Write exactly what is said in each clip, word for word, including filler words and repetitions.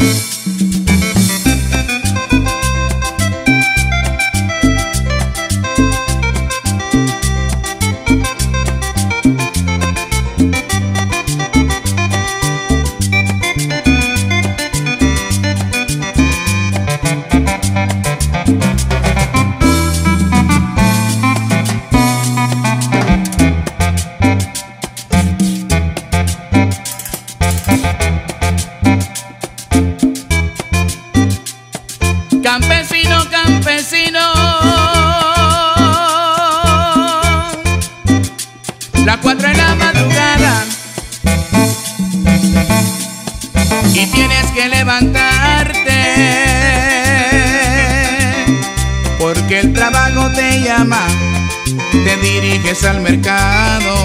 Campesino, campesino, las cuatro de la madrugada y tienes que levantarte porque el trabajo te llama, te diriges al mercado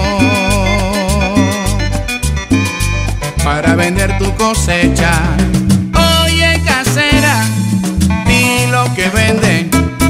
para vender tu cosecha. Oye, casera, di lo que venden.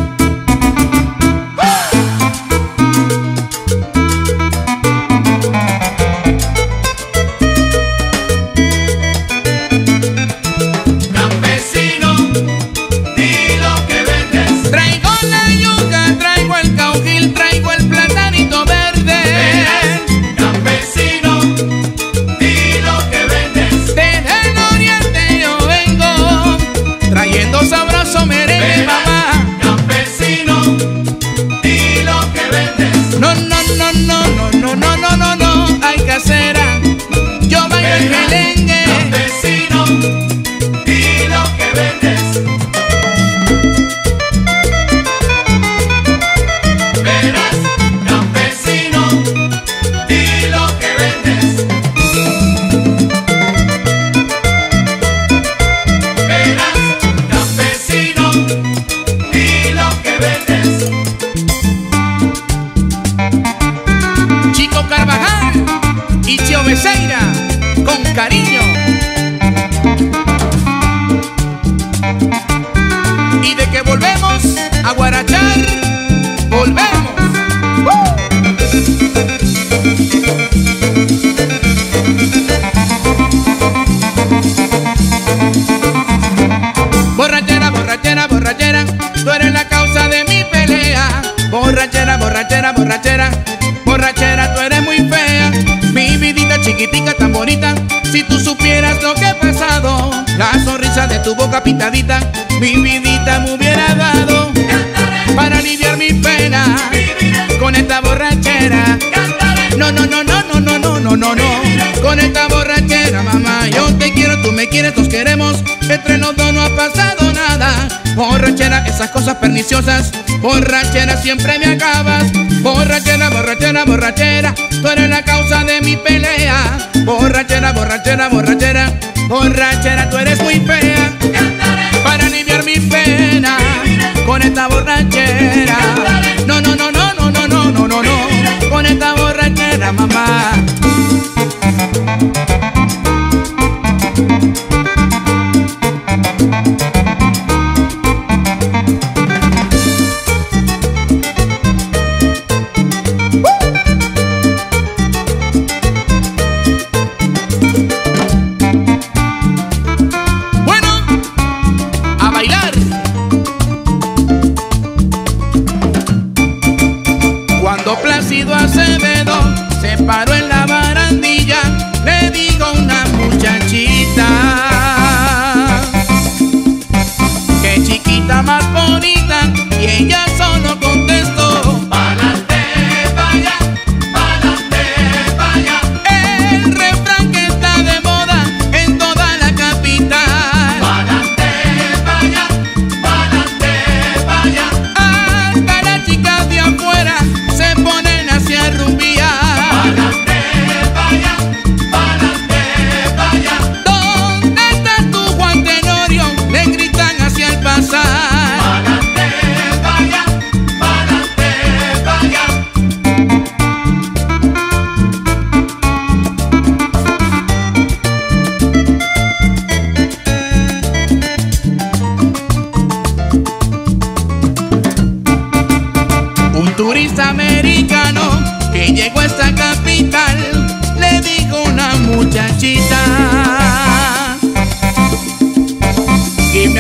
Campesino, di lo que vendes. Traigo la yuca, traigo el caujil, traigo el platanito verde. Verás, campesino, di lo que vendes. Desde el oriente yo vengo trayendo sabroso merengue, Verás, mamá. campesino, di lo que vendes. No, no, no, no, no, no, no, no, no, no, ay, casera, yo bailo el Verás, merengue. campesino, di lo que vendes. Verás, campesino, di lo que vendes. Verás, campesino, di lo que vendes. Chico Carvajal y Chio Becerra, con cariño. Y de que volvemos a guarachar, volvemos. ¡Uh! Borrachera, borrachera, borrachera, tú eres la causa de mi pelea. Borrachera, borrachera, borrachera, borrachera, tú eres muy fea. Mi vidita chiquitica tan bonita, si tú supieras lo que he pasado, la sonrisa de tu boca pintadita, mi vidita me hubiera dado para aliviar mi pena con esta borrachera. No, no, no, no, no, no, no, no, no, no, con esta borrachera, mamá. Yo te quiero, tú me quieres, nos queremos, entre los dos no ha pasado nada. Borrachera, esas cosas perniciosas, borrachera, siempre me acabas. Borrachera, borrachera, borrachera, tú eres la causa de mi pelea. Borrachera, borrachera, borrachera, borrachera, tú eres muy fea para aliviar mi pena con esta borrachera. No, no, no, no, no, no, no, no, no, no, con esta borrachera, mamá.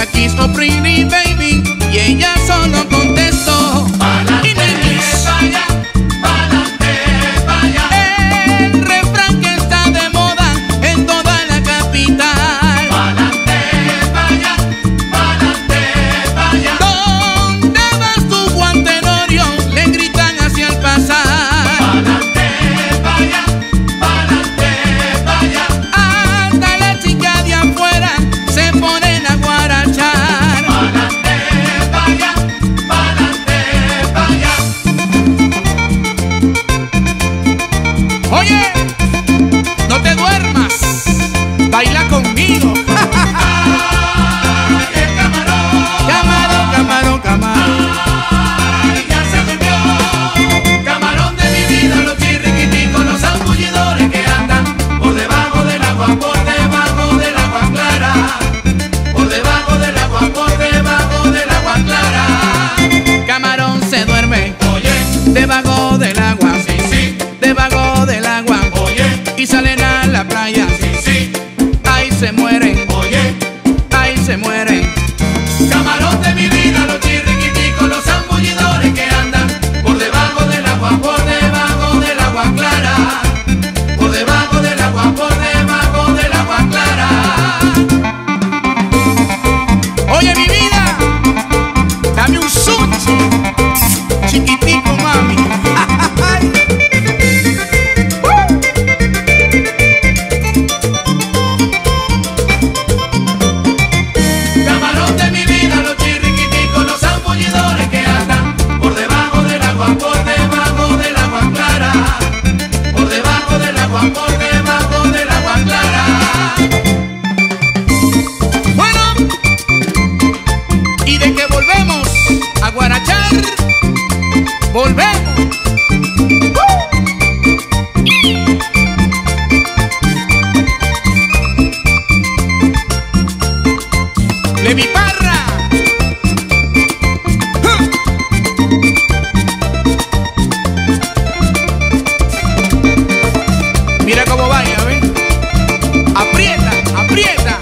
a kiss, oh pretty baby, y ella solo contestó Pa'lante, vaya, pa'lante, vaya. el refrán que está de moda en toda la capital. Pa'lante, vaya, pa'lante, vaya. ¿Dónde vas tu Juan Tenorio? Le gritan hacia el pasar. Pa'lante, vaya, pa'lante, vaya. Hasta la chica de afuera se ponen a guarachar. Pa'lante, vaya, pa'lante, vaya. Oye, no te duermas, baila conmigo. Ay, el camarón, Camarón, camarón, camarón. ay, ya se durmió. Camarón de mi vida, los chirriquiticos, los zambullidores que andan por debajo del agua, por debajo del agua clara. Por debajo del agua, por debajo del agua clara. Camarón se duerme Oye, debajo del agua, sí, sí, debajo del agua, oye, y salen a la playa. sí, sí, Ahí se mueren, oye. ahí se mueren. Camarón de mi vida, los chirriquiticos, los zambullidores que andan por debajo del agua, por debajo del agua clara. Por debajo del agua, por debajo del agua clara. Oye, mi vida, dame un sushi, chiquitico, mami. Camarón de mi vida, los chirriquiticos, los zambullidores que andan por debajo del agua, por debajo del agua clara. Por debajo del agua, por debajo del agua clara. Bueno, y de que volvemos a guarachar, volvemos. Levi Parra. ¡Ja! Mira cómo baila, ¿ves? Aprieta, aprieta.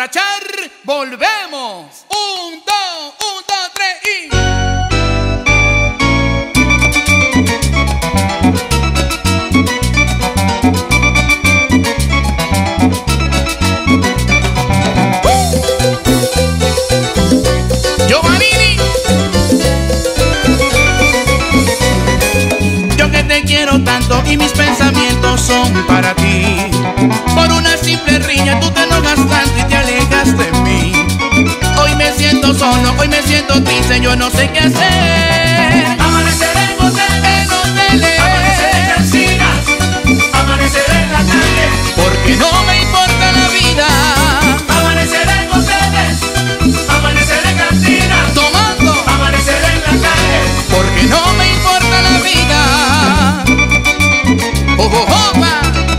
borrachar, volvemos. Un, dos, un, dos, tres y... Giovannini, yo que te quiero tanto y mis pensamientos son para ti. Por una simple riña tú te enojas tanto y te alejas de mí. Hoy me siento solo, hoy me siento triste, yo no sé qué hacer. Amaneceré en hoteles, En hoteles, amaneceré en cantinas, amaneceré en la calle, porque no me importa la vida. amaneceré en hoteles, amaneceré en cantinas, Tomando, amaneceré en la calle, porque no me importa la vida. Oh, oh, oh, pa.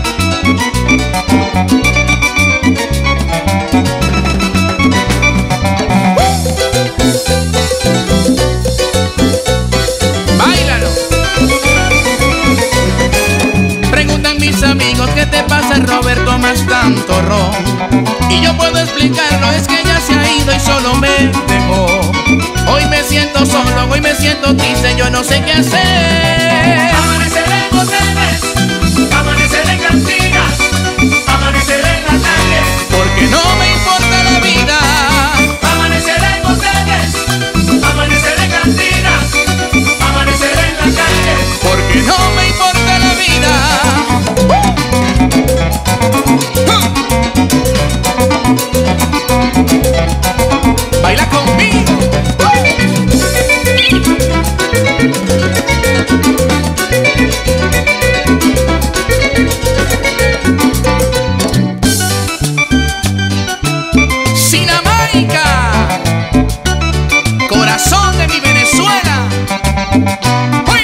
Báilalo. Preguntan mis amigos qué te pasa, Robert, tomas tanto ron. Y yo puedo explicarlo, es que ella se ha ido y solo me dejó. Hoy me siento solo, hoy me siento triste, yo no sé qué hacer. amaneceré en hoteles, amaneceré en cantinas, amaneceré en la calle, Porque no me importa la vida. amaneceré en hoteles, amaneceré en cantinas, amaneceré en la calle, Porque no me importa la vida. Baila conmigo. Sinamaica, corazón de mi Venezuela. ¡Uy!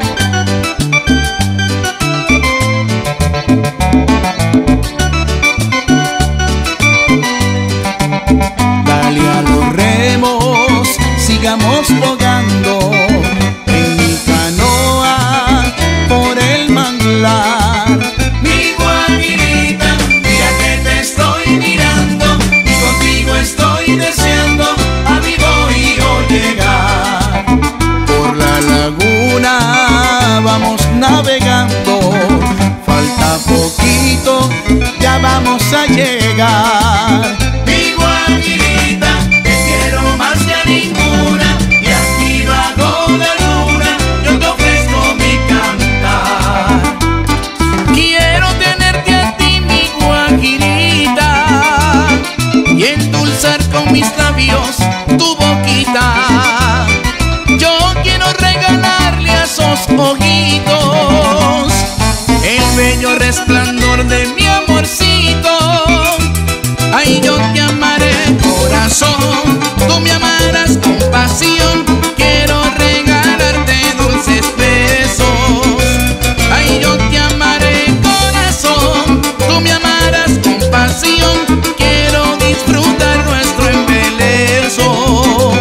Dale a los remos, sigamos bogando en mi canoa por el manglar. mi guajirita, mira que te estoy mirando y contigo estoy deseando a mi bohío llegar. Por la laguna vamos navegando, falta poquito, ya vamos a llegar. Mi guajirita, te quiero más que a ninguna y aquí bajo la luna yo te ofrezco mi cantar. Quiero tenerte a ti, mi guajirita, y endulzar con mis labios tu boquita. Yo quiero regalarle a esos ojitos el bello resplandor de mi amorcito. Ay, yo te amaré, corazón, tú me amarás con pasión. Quiero regalarte dulces besos. Ay, yo te amaré, corazón, tú me amarás con pasión. Quiero disfrutar nuestro embeleso.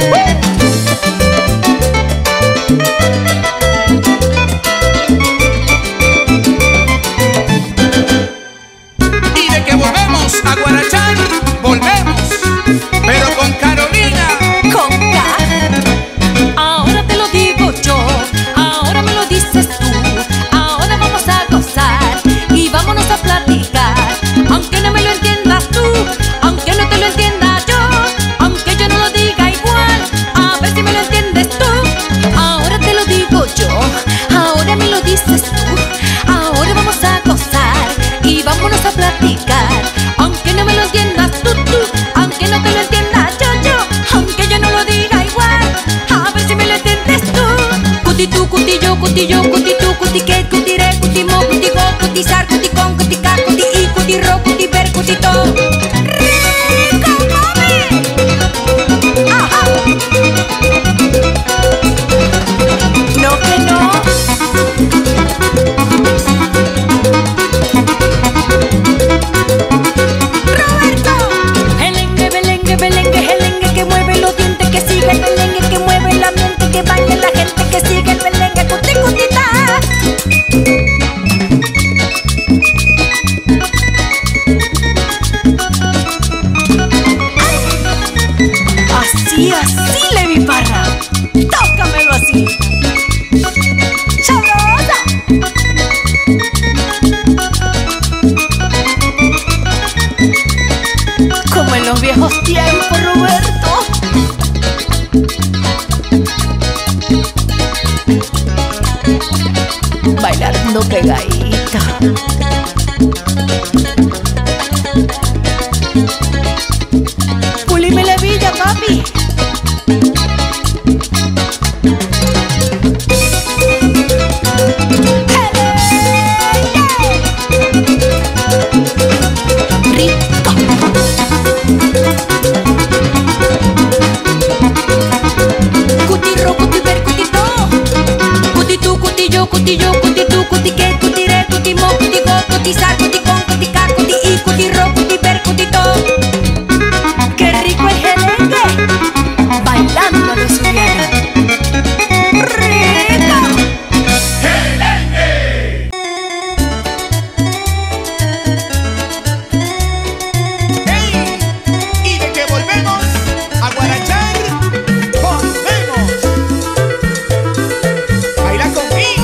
Y de que volvemos a guarachar, volvemos, pero con Carolina. Con K. Ahora te lo digo yo, ahora me lo dices tú. Ahora vamos a gozar y vámonos a platicar. Aunque no me lo entiendas tú, aunque no te lo entienda yo, aunque yo no lo diga igual, a ver si me lo entiendes tú. Ahora te lo digo yo, ahora me lo dices tú. Ahora vamos a gozar y vámonos a platicar. Aunque no me lo entiendas tú, tú, aunque no te lo entienda yo, yo, aunque yo no lo diga igual, a ver si me lo entiendes tú. Cuti tú, cuti yo, cuti yo, cuti tú, cuti que, cuti re, cuti mo, cuti go, cuti sar, cuti con, cuti ca, cuti i, cuti ro, cuti ver, cuti to. ¡Rico, mami! ¡Ajá! No que no. Roberto, belengue, belengue, belengue, belengue que mueve los dientes, que sigue el belengue, que mueve la mente, que baile la gente, que sigue el belengue, cuti cutita. bailando pegadita. Pulime la villa, papi. Cutillo, cutitu, cutique, cutire, cutimo, cutico, cutizar, cuticón, cutica, cuti y cutirro, cutiper, cutito. ¡Qué rico el gelengue! Bailando de su vida. ¡Rico! ¡Gelengue! ¡Hey! Y de que volvemos a guarachar, volvemos. Baila conmigo.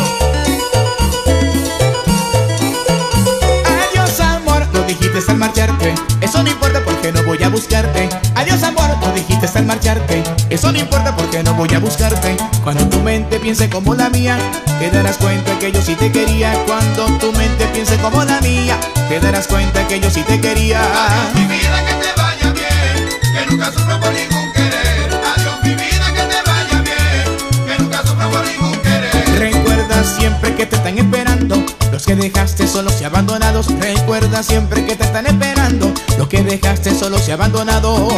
Al marcharte, eso no importa porque no voy a buscarte. Adiós amor, tú dijiste al marcharte, eso no importa porque no voy a buscarte. Cuando tu mente piense como la mía, te darás cuenta que yo sí te quería. Cuando tu mente piense como la mía, te darás cuenta que yo sí te quería. Adiós mi vida, que te vaya bien, que nunca sufro por ningún querer. Adiós mi vida, que te vaya bien, que nunca sufro por ningún querer. Recuerda siempre que te están esperando los que dejaste solos y abandonados. Recuerda siempre que te están esperando los que dejaste solos y abandonados.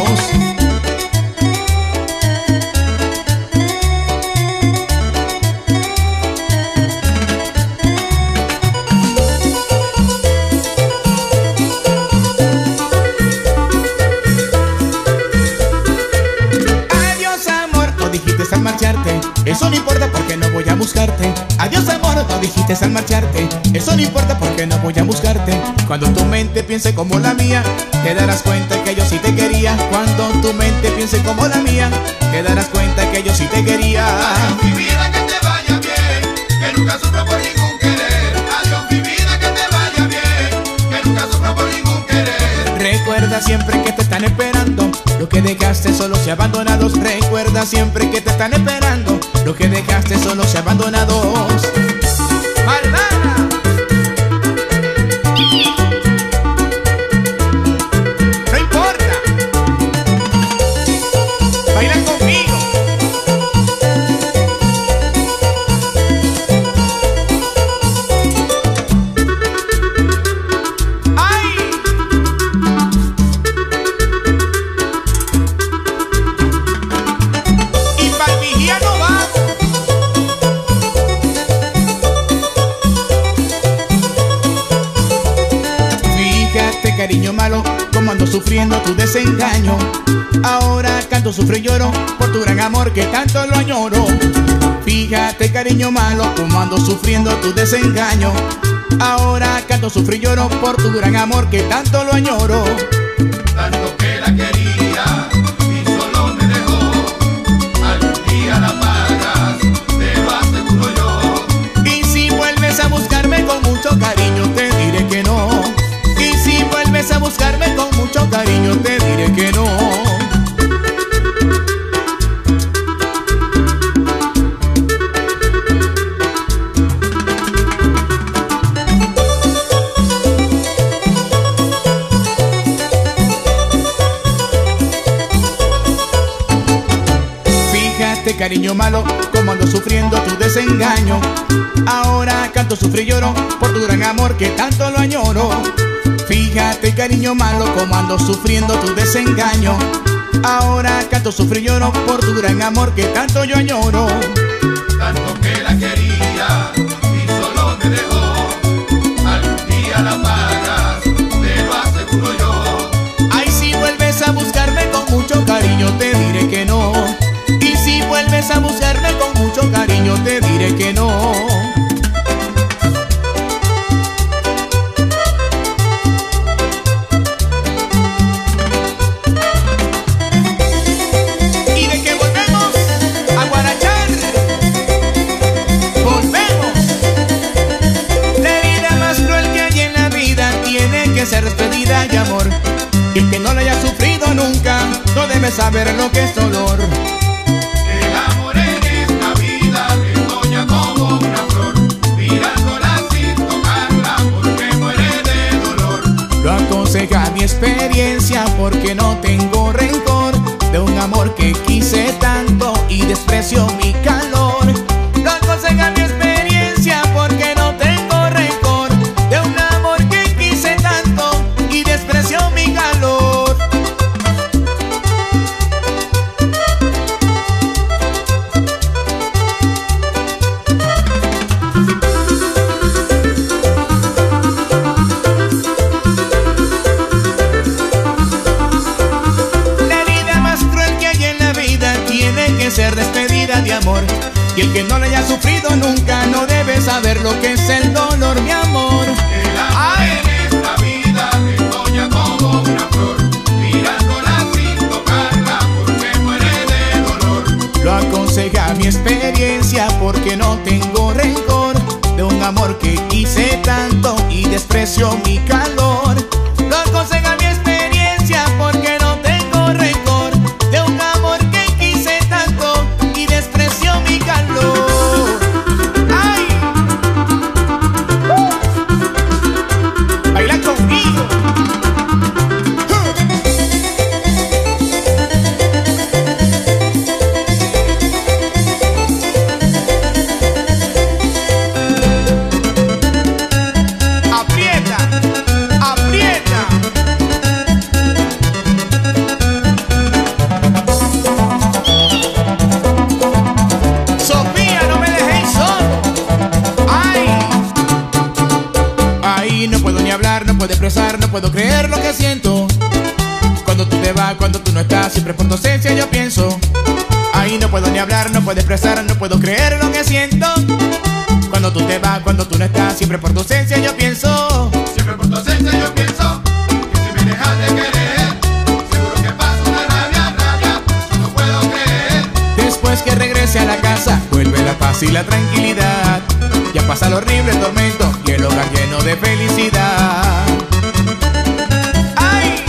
Adiós amor, no dijiste al marcharte, eso no importa porque no voy a buscarte. Adiós amor, no dijiste al marcharte, eso no importa porque no voy a buscarte. Cuando tu mente piense como la mía, te darás cuenta que yo sí te quería. Cuando tu mente piense como la mía, te darás cuenta que yo sí te quería. Adiós mi vida, que te vaya bien, que nunca sufro por ningún querer. Adiós mi vida, que te vaya bien, que nunca sufro por ningún querer. Recuerda siempre que te están esperando los que dejaste solos y abandonados. Recuerda siempre que te están esperando los que dejaste solos y abandonados. ¡Malvada! No importa, bailan conmigo. ¡Ay! Y pa'l vigía no vamos. Fíjate cariño malo, como ando sufriendo tu desengaño. Ahora canto, sufro y lloro por tu gran amor que tanto lo añoro. Fíjate cariño malo, como ando sufriendo tu desengaño. Ahora canto, sufro y lloro por tu gran amor que tanto lo añoro. Tanto que la quería y solo me dejó. Algún día la pagas, te lo aseguro yo. Y si vuelves a buscarme con mucho cariño, te diré que no. Y si vuelves a buscarme con mucho cariño, te diré que no. Fíjate cariño malo, como ando sufriendo tu desengaño. Ahora canto, sufro y lloro por tu gran amor que tanto lo añoro. Fíjate cariño malo, como ando sufriendo tu desengaño. Ahora canto, sufro y lloro por tu gran amor que tanto yo añoro. Tanto que la quería y solo me dejó. Algún día la pagas, te lo aseguro yo. Ay, si vuelves a buscarme con mucho cariño, te diré que no. Y si vuelves a buscarme con mucho cariño, te diré que no. Y de que volvemos a guarachar, volvemos. La herida más cruel que hay en la vida tiene que ser despedida y amor. Y el que no lo haya sufrido nunca no debe saber lo que es dolor. El amor en esta vida es doña como una flor, mirándola así porque no tengo rencor de un amor que quise tanto y desprecio mi calor. Lo aconseja mi experiencia porque no tengo rencor de un amor que quise tanto y desprecio mi calor. Ser despedida de amor, y el que no le haya sufrido nunca no debe saber lo que es el dolor, mi amor. El amor en esta vida retoña como una flor, mirándola sin tocarla porque muere de dolor. Lo aconseja mi experiencia porque no tengo rencor de un amor que quise tanto y desprecio mi calor. Lo aconseja mi experiencia porque no tengo rencor de un amor que quise tanto y desprecio mi calor. ¡Ay! ¡Uh! ¡Baila conmigo! ¡Aprieta! ¡Aprieta! Sofía, no me dejéis solo. ¡Ay! Ay, no puedo ni hablar, no puedo expresar, no puedo creer lo que siento. Cuando tú te vas, cuando tú no estás, siempre por tu ausencia yo pienso. Ay, no puedo ni hablar, no puedo expresar, no puedo creer lo que siento. Cuando tú te vas, cuando tú no estás, siempre por tu ausencia yo pienso. Siempre por tu ausencia yo pienso que si me dejas de querer, seguro que pasa una rabia, rabia, no puedo creer. Después que regrese a la casa, vuelve la paz y la tranquilidad. Ya pasa el horrible tormento y el hogar lleno de felicidad. ¡Ay!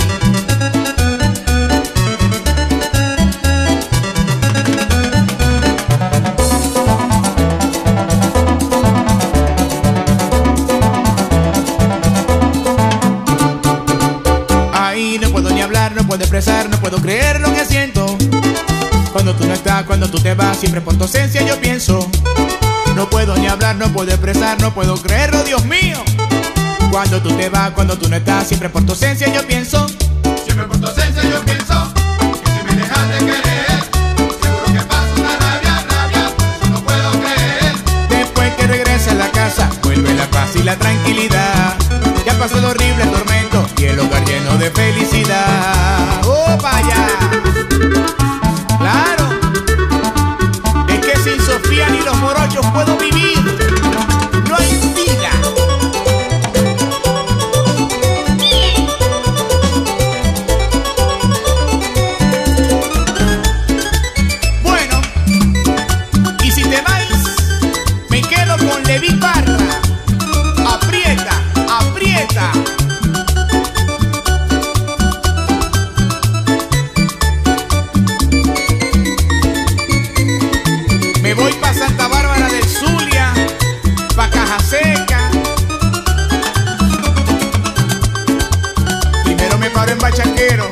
Ay, no puedo ni hablar, no puedo expresar, no puedo creer lo que siento. Cuando tú no estás, cuando tú te vas, siempre por tu ausencia yo pienso. No puedo ni hablar, no puedo expresar, no puedo creerlo, Dios mío. Cuando tú te vas, cuando tú no estás, siempre por tu ausencia yo pienso. Siempre por tu ausencia yo pienso que si me dejas de querer, seguro que pasa una rabia, rabia, no puedo creer. Después que regrese a la casa, vuelve la paz y la tranquilidad. Ya pasó el horrible tormento y el hogar lleno de felicidad. ¡Oh, vaya! ¡Claro! Es que sin Sofía ni los morochos puedo vivir. No hay vida. Bueno, y si te vais, me quedo con Levi Parra. Aprieta, aprieta. Me voy pa' Santa Bárbara del Zulia, pa' Caja Seca. Primero me paro en Bachaquero.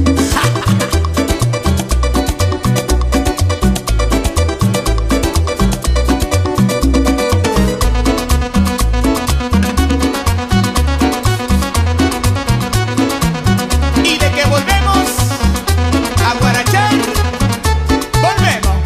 Y de que volvemos a Guarachán, volvemos.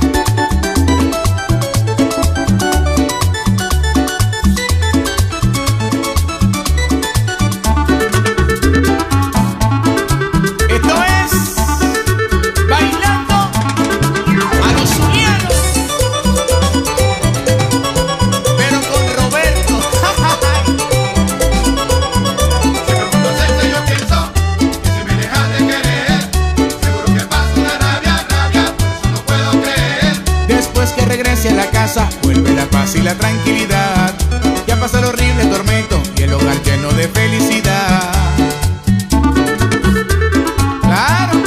Esto es Bailando a los Zulianos, pero con Roberto. Siempre por tu ausencia yo pienso que si me dejas de querer, seguro que pasa una rabia, rabia, no puedo creer. Después que regrese a la casa, vuelve la paz y la tranquilidad. Ya pasa el horrible tormento y el hogar lleno de felicidad. ¡Claro!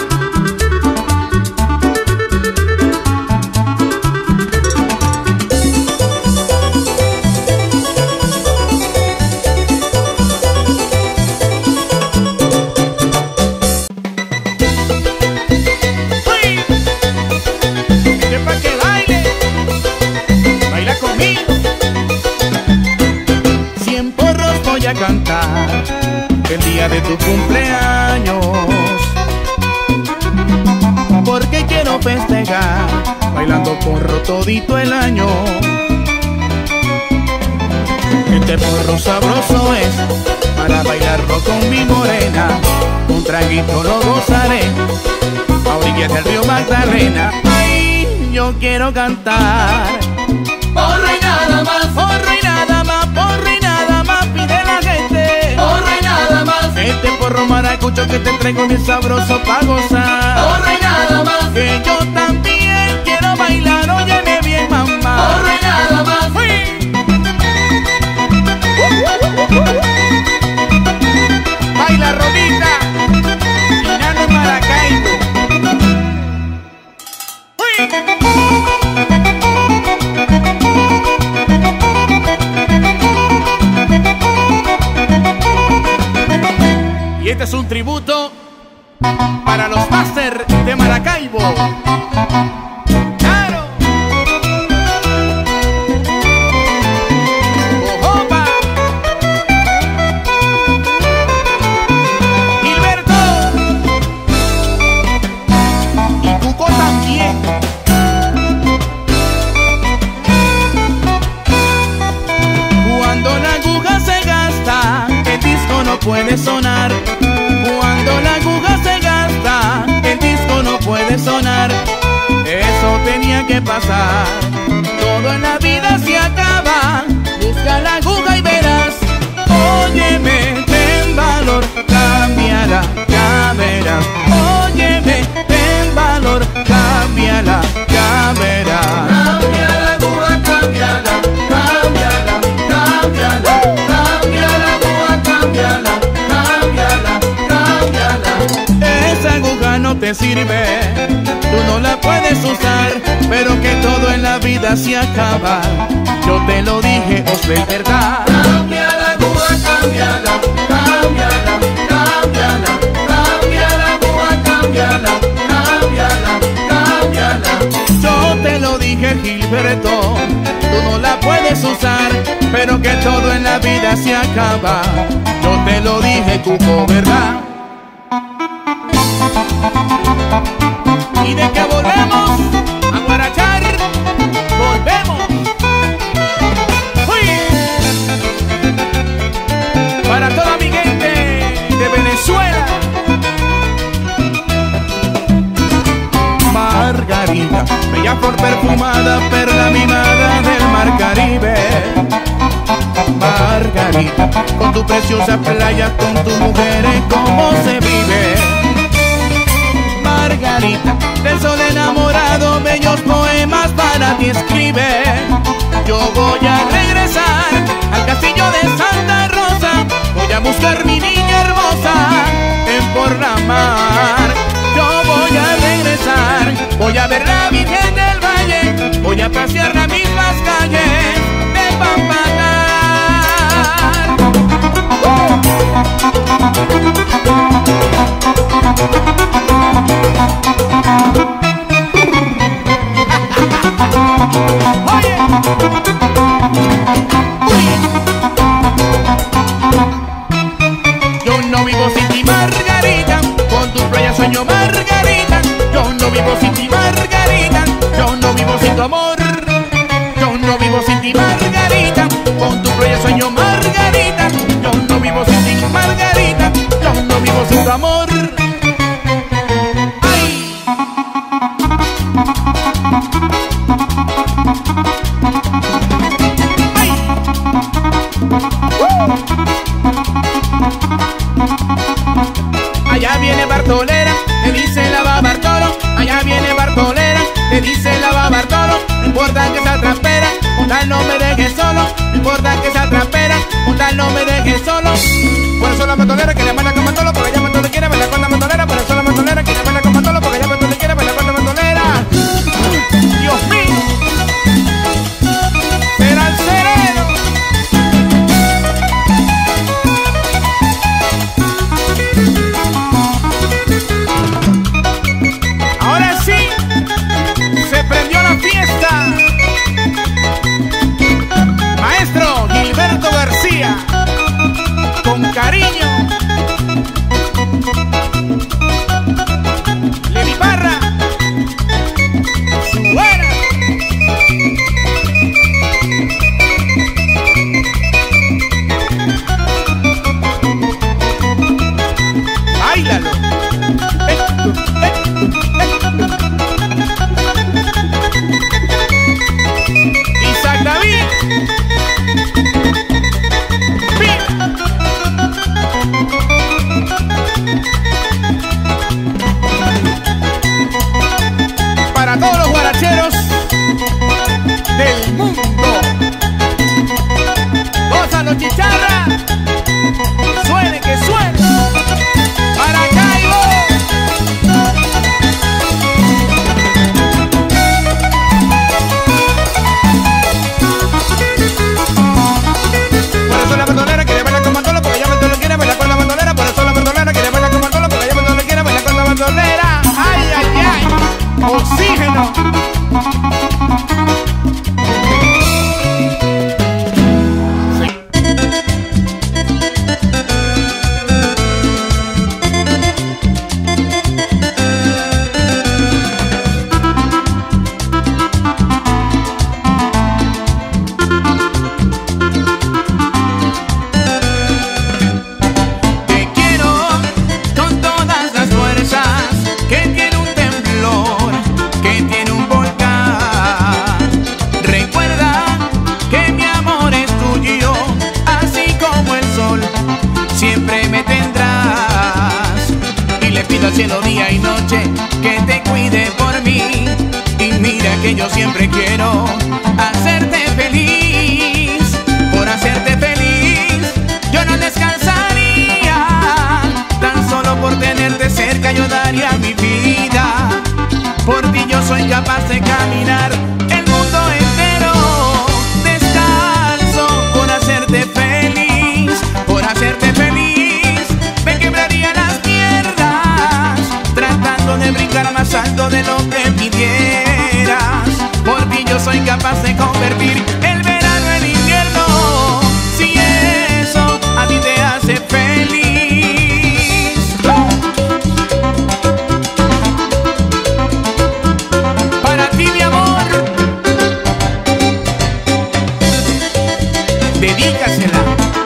cantar el día de tu cumpleaños, porque quiero festejar bailando porro todito el año. Este porro sabroso es para bailarlo con mi morena, un traguito lo gozaré a orillas del río Magdalena. Ay, yo quiero cantar Porro y nada más, porro y nada más, porro y nada más pide la gente. porro y nada más, Este porro maracucho que te traigo bien sabroso pa' gozar. porro y nada más, Que yo también quiero bailar, óyeme bien mamá. porro y nada más. Uy. Baila Rodita y Nano Maracaibo. Uy. Y este es un tributo para los máster de Maracaibo. ¡Claro! ¡Ojopa! Gilberto y Cuco también. Cuando la aguja se gasta, el disco no puede sonar. Cuando la aguja se gasta, el disco no puede sonar. Eso tenía que pasar. Todo en la vida se acaba. Busca la aguja y verás. Óyeme, ten valor, cámbiala, ya verás. Óyeme, ten valor, cámbiala, ya verás. Cambia la aguja, cámbiala, cámbiala, cámbiala, cambia la aguja, cámbiala, cámbiala, cámbiala. Esa aguja no te sirve, tú no la puedes usar, pero que todo en la vida se acaba. Yo te lo dije, os de verdad. Cambia la aguja, cámbiala, cámbiala, cámbiala, cambia la aguja, cámbiala, cámbiala, cámbiala. Yo te lo dije, Gilberto, tú no la puedes usar, pero que todo en la vida se acaba. Yo te lo dije, Cuco, ¿verdad? Y de que volvemos a guarachar, volvemos. ¡Uy! Para toda mi gente de Venezuela. Margarita, bella por perfumada, perla mimada del mar Caribe. Margarita, con tu preciosa playa, con tu mujer, ¿cómo se vive? Margarita, del sol enamorado, bellos poemas para ti escribe. Yo voy a regresar al castillo de Santa Rosa, voy a buscar mi niña hermosa en por la mar. Yo voy a regresar, voy a ver la Virgen del Valle, voy a pasear las mismas calles de Pampatar. Oye, uy. Yo no vivo sin ti, Margarita, con tu playa sueño, Margarita. Yo no vivo sin ti, Margarita, yo no vivo sin tu amor. Yo no vivo sin ti, Margarita, con tu playa sueño, Margarita. Yo no vivo sin ti, Margarita, yo no vivo sin tu amor. ¡Ay! ¡Ay! ¡Uh! Allá viene Bartolera, le dice la va Bartolo. Allá viene Bartolera, le dice la va Bartolo. No importa que sea trampera, un tal no me deje solo. No importa que sea trampera, un tal no me deje solo. Por eso la Bartolera que le manda con Bartolo, porque ya Bartolo quiere bailar con la Bartolera. Por eso la Bartolera que le manda con Bartolo, porque ya Bartolo quiere bailar con la Bartolera. Dios mío, será el sereno. Ahora sí, se prendió la fiesta. Maestro Gilberto García. del mundo. Gózalo, chicharra. Que suene, que suene. Maracaibo. Por eso la bandolera quiere bailar con bandolo, porque ya bandolo quiere bailar con la bandolera. Por eso la bandolera quiere bailar con bandolo, porque ya bandolo quiere bailar con la bandolera. Ay, ay, ay. Oxígeno. Cielo día y noche que te cuide por mí. Y mira que yo siempre quiero hacerte feliz. Por hacerte feliz yo no descansaría. Tan solo por tenerte cerca yo daría mi vida. Por ti yo soy capaz de caminar el mundo entero descalzo. Por hacerte feliz, por hacerte feliz me quebraría las piernas tratando de brincar más alto de lo que pidieras. Por ti yo soy capaz de convertir el verano en invierno, si eso a ti te hace feliz. Para ti, mi amor, dedícasela.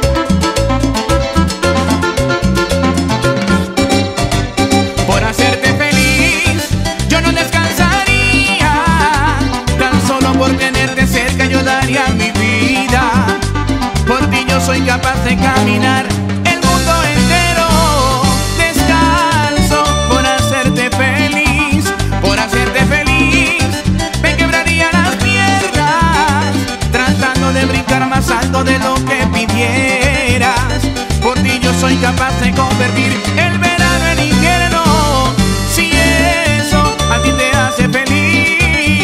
Por hacerte feliz yo no descansaría. Tan solo por tenerte cerca yo daría mi vida. Por ti yo soy capaz de caminar el mundo entero descalzo. Por hacerte feliz, por hacerte feliz me quebraría las piernas tratando de brincar más alto de lo que pidieras. Por ti yo soy capaz de convertir el verano en invierno, si eso a ti te hace feliz.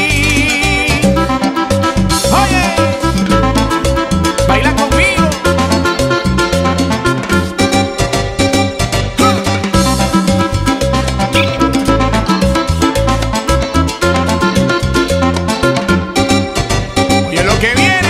Oye, baila conmigo. Oye lo que viene.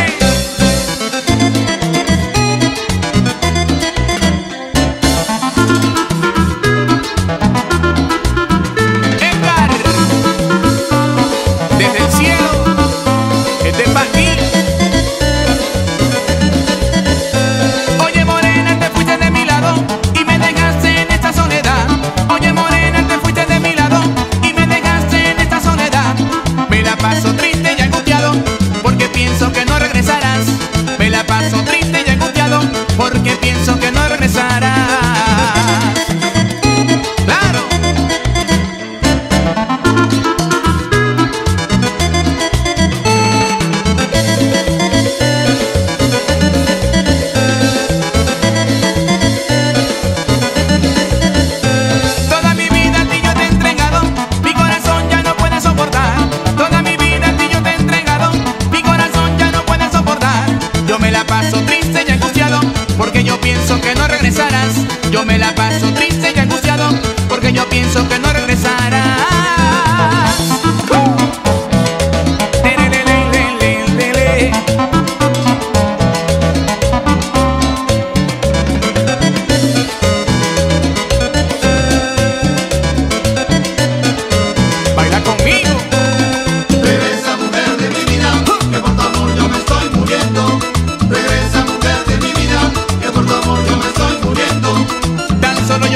Paso triste y angustiado porque pienso que no regresarás. Me la paso triste y angustiado porque pienso que no regresarás. Claro. Toda mi vida a ti yo te he entregado, mi corazón ya no puede soportar. Yo me la paso triste y angustiado porque yo pienso que no regresarás. Yo me la paso triste y angustiado porque yo pienso que no regresarás. Baila conmigo. Regresa, mujer de mi vida, que por tu amor yo me estoy muriendo. Regresa, mujer de mi vida, que por tu amor yo me estoy muriendo. Tan solo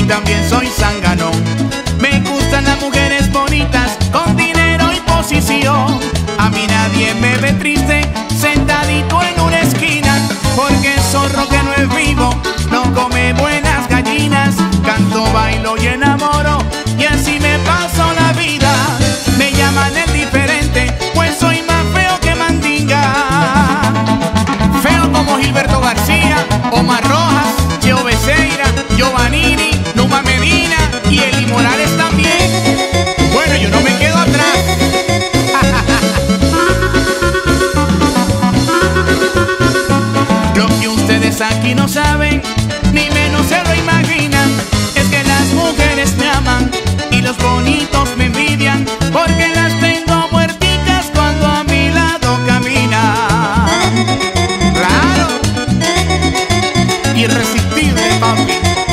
también soy zángano. Me gustan las mujeres bonitas, con dinero y posición. A mí nadie me ve triste, sentadito en una esquina, porque zorro que no es vivo, no come buenas gallinas. Canto, bailo y enamoro, y así me paso la vida. Me llaman el diferente, pues soy más feo que mandinga. Feo como Gilberto García, Omar Rojas, Cheo Becerra, Giovannini, Numa Medina y Eli Morales también. Bueno, yo no me quedo atrás. Lo que ustedes aquí no saben, ni menos se lo imaginan, es que las mujeres me aman y los bonitos me envidian, porque las tengo muertitas cuando a mi lado caminan. Claro, irresistible, papi.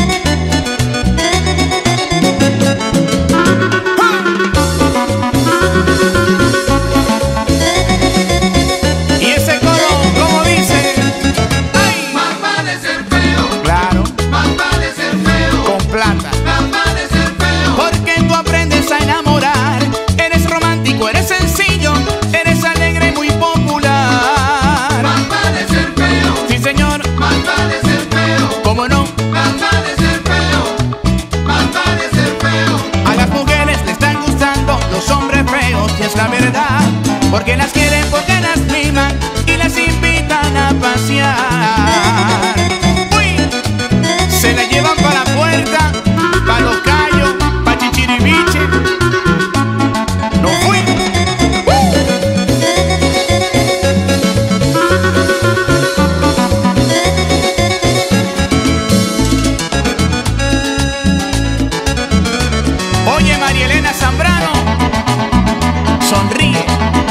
Y ese coro, como dice, ¡ay! Más vale ser feo, Claro, más vale ser feo, con plata. más vale ser feo. Porque tú aprendes a enamorar. Eres romántico, eres sencillo, eres alegre y muy popular. Más vale ser feo, Sí, señor, más vale ser feo, cómo no. más vale ser feo, más vale ser feo. A las mujeres les están gustando los hombres feos, y es la verdad, porque las quieren, porque las miman y las invitan a pasear. Uy, se la llevan para la puerta, para los callos, para Chichiriviche. No fui. Oye, María Elena Zambrano, sonríe.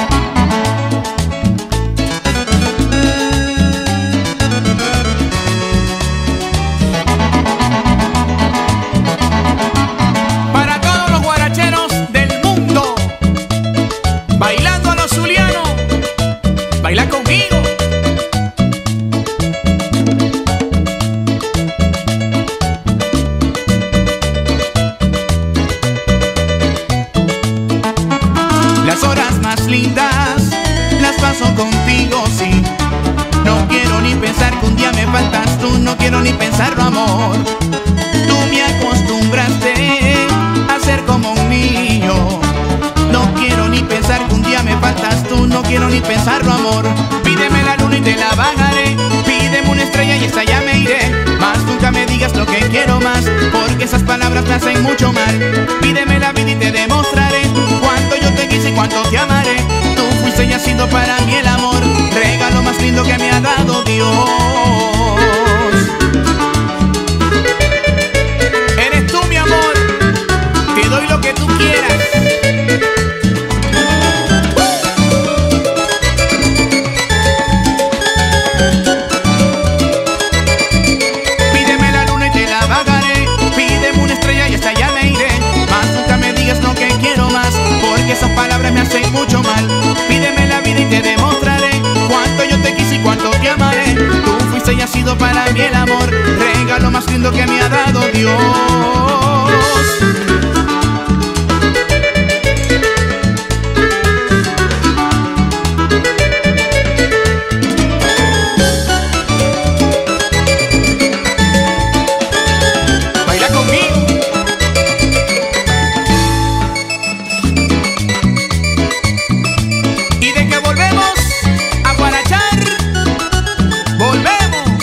Para todos los guaracheros del mundo, bailando a los zulianos, baila conmigo. Las horas más lindas las paso contigo, sí. No quiero ni pensar que un día me faltas tú, no quiero ni pensarlo, amor. Tú me acostumbraste a ser como un niño. No quiero ni pensar que un día me faltas tú, no quiero ni pensarlo, amor. Pídeme la luna y te la bajaré, pídeme una estrella y esta ya me iré. Más nunca me digas lo que quiero más, porque esas palabras me hacen mucho mal. Pídeme la vida y te demostraré cuánto yo te quise y cuánto te amaré. Tú fuiste y has sido para mí el amor, regalo más lindo que me ha dado Dios. Eres tú, mi amor, te doy lo que tú quieras. Pídeme la luna y te la bajaré, pídeme una estrella y hasta allá me iré. Más nunca me digas lo que quiero más, porque esas palabras me hacen mucho mal. Pídeme la vida y te demostraré cuánto yo te quise y cuánto te amaré. Tú fuiste y has sido para mí el amor, regalo más lindo que me ha dado Dios. Baila conmigo. Y de que volvemos a guarachar, volvemos.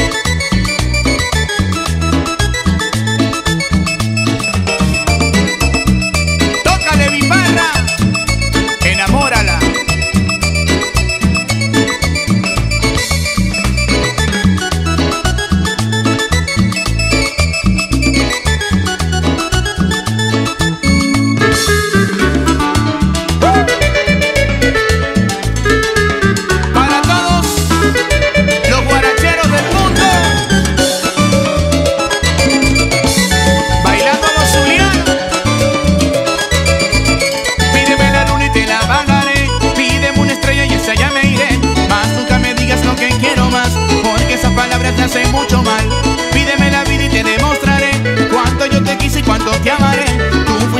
Tócale mi parra, enamórala. Para todos los guaracheros del mundo, bailando a los zulianos. Pídeme la luna y te la bajaré, pídeme una estrella y esa ya me iré. Más nunca me digas lo que quiero más, porque esas palabras te hacen mucho mal. Pídeme la vida y te demostraré cuánto yo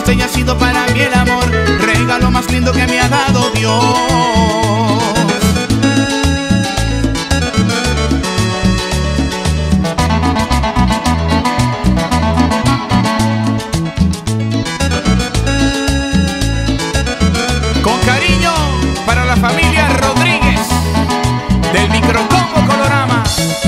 ella ha sido para mí el amor, regalo más lindo que me ha dado Dios. Con cariño para la familia Rodríguez del Microcombo Colorama.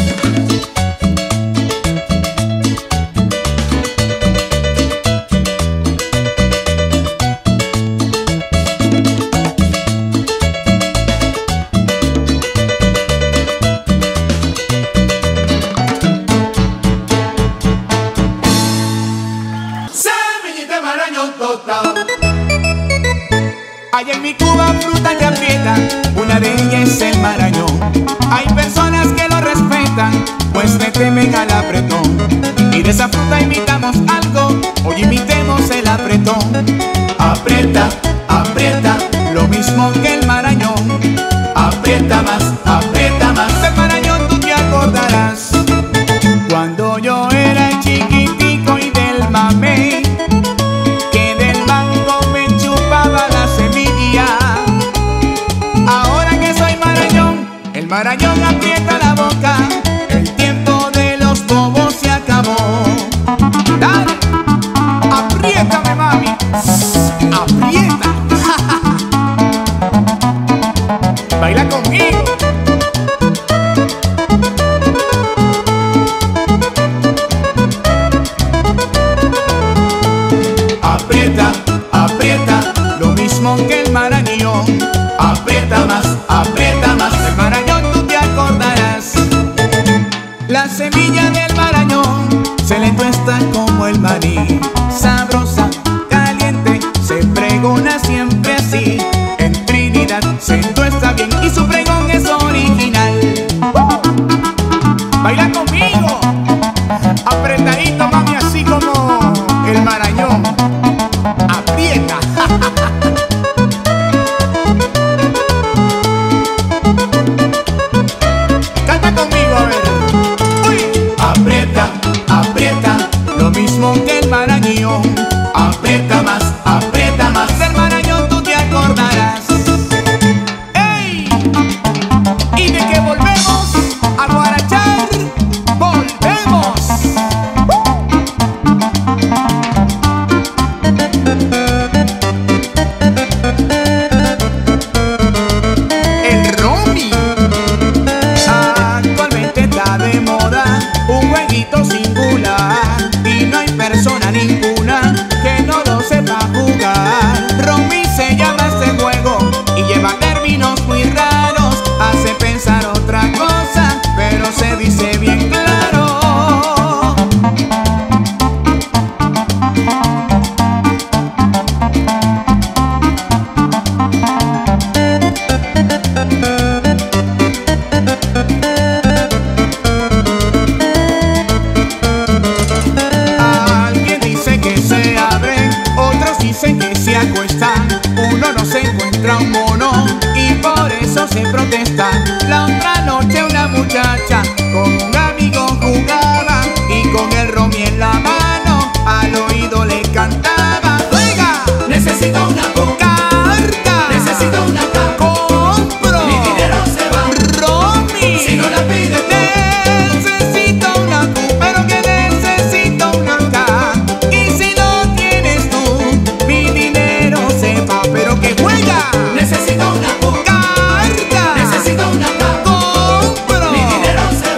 Hay en mi Cuba fruta que aprieta, una de ellas es el marañón. Hay personas que lo respetan, pues le temen al apretón. Y de esa fruta imitamos algo, hoy imitemos el apretón. Aprieta, aprieta, lo mismo que el marañón. Aprieta más, aprieta más. Del marañón tú te acordarás, cuando yo era chiquitico y del mamey, que del mango me chupaba la semilla. Ahora que soy marañón, el marañón aprieta la boca, el tiempo de los bobos se acabó. Dale, apriétame mami, aprieta. Baila conmigo. Aprieta, aprieta, lo mismo que el marañón. Aprieta más, aprieta más. El marañón tú te acordarás. La semilla del marañón se le tuesta como el maní. Sabrosa, caliente, se pregona siempre así. En Trinidad se tuesta bien y su pregón es original. Baila conmigo, apretadito mami, así como el marañón. Aprieta. Canta conmigo a ver. Uy. Aprieta, aprieta, lo mismo que el marañón. Aprieta más, aprieta más. Del marañón tú te acordarás. ¡Ey! Y de que volvemos a guarachar, volvemos. El Romy. Actualmente está de moda un jueguito singular y no hay persona ninguna que no lo sepa jugar. Romy se llama este juego y lleva términos muy raros, hace pensar otra cosa, pero se dice bien claro. Alguien dice que se abren, otros dicen que se acuestan. Uno no se encuentra un mono y por eso se protesta. La otra noche una muchacha con un amigo jugaba y con el Romy en la mano al oído le cantaba. ¡Juega! Necesito una Carta. necesito una carta. Compro. Mi dinero se va Romy. si no la pides tú. Necesito una Q, pero que necesito una K. Y si no tienes tú, mi dinero se va, pero que juega. Necesito una carta. Carta. Necesito una carta. Compro. Mi dinero se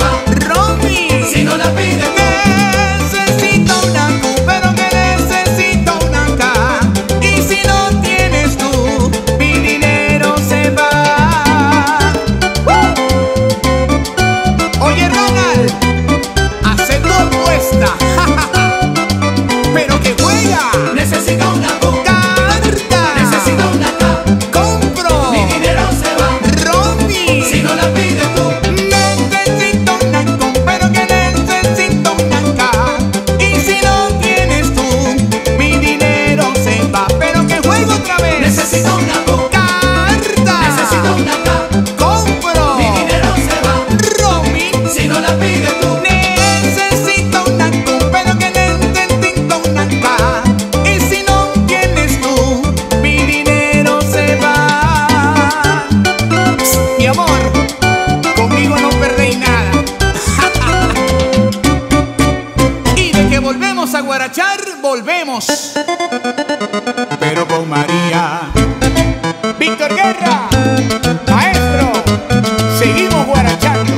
volvemos, pero con María. Víctor Guerra, maestro, seguimos guarachando.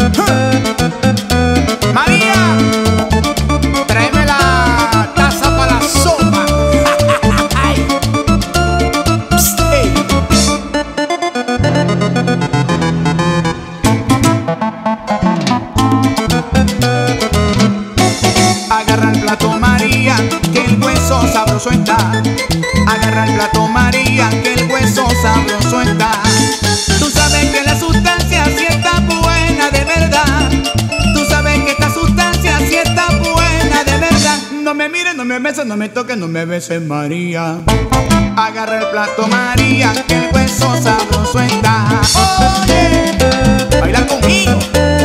María, tráeme la taza para la sopa. Psst, hey. Agarra el plato María, que el hueso sabroso está. Agarra el plato María, que el hueso sabroso está. Tú sabes que la sustancia sí está buena de verdad. Tú sabes que esta sustancia sí está buena de verdad. No me mires, no me beses, no me toques, no me beses María. Agarra el plato María, que el hueso sabroso está. Oye, baila conmigo.